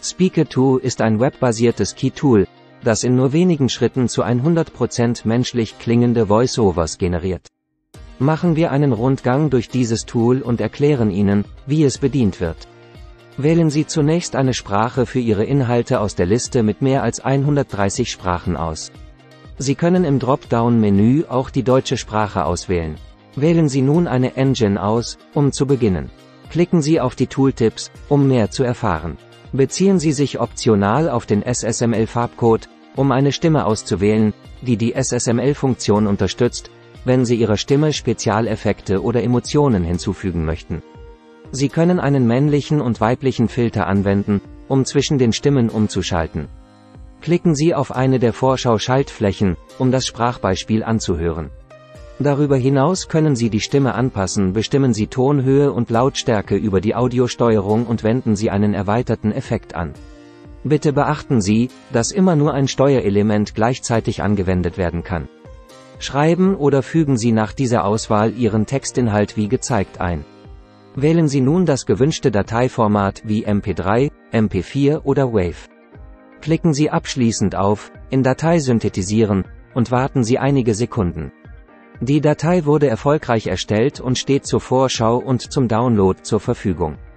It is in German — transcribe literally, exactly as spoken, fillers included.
Speak-a-Too ist ein webbasiertes Key-Tool, das in nur wenigen Schritten zu hundert Prozent menschlich klingende Voice-Overs generiert. Machen wir einen Rundgang durch dieses Tool und erklären Ihnen, wie es bedient wird. Wählen Sie zunächst eine Sprache für Ihre Inhalte aus der Liste mit mehr als hundertdreißig Sprachen aus. Sie können im Dropdown-Menü auch die deutsche Sprache auswählen. Wählen Sie nun eine Engine aus, um zu beginnen. Klicken Sie auf die Tooltips, um mehr zu erfahren. Beziehen Sie sich optional auf den S S M L-Farbcode, um eine Stimme auszuwählen, die die S S M L-Funktion unterstützt, wenn Sie Ihrer Stimme Spezialeffekte oder Emotionen hinzufügen möchten. Sie können einen männlichen und weiblichen Filter anwenden, um zwischen den Stimmen umzuschalten. Klicken Sie auf eine der Vorschau-Schaltflächen, um das Sprachbeispiel anzuhören. Darüber hinaus können Sie die Stimme anpassen, bestimmen Sie Tonhöhe und Lautstärke über die Audiosteuerung und wenden Sie einen erweiterten Effekt an. Bitte beachten Sie, dass immer nur ein Steuerelement gleichzeitig angewendet werden kann. Schreiben oder fügen Sie nach dieser Auswahl Ihren Textinhalt wie gezeigt ein. Wählen Sie nun das gewünschte Dateiformat wie M P drei, M P vier oder WAV. Klicken Sie abschließend auf In Datei synthetisieren und warten Sie einige Sekunden. Die Datei wurde erfolgreich erstellt und steht zur Vorschau und zum Download zur Verfügung.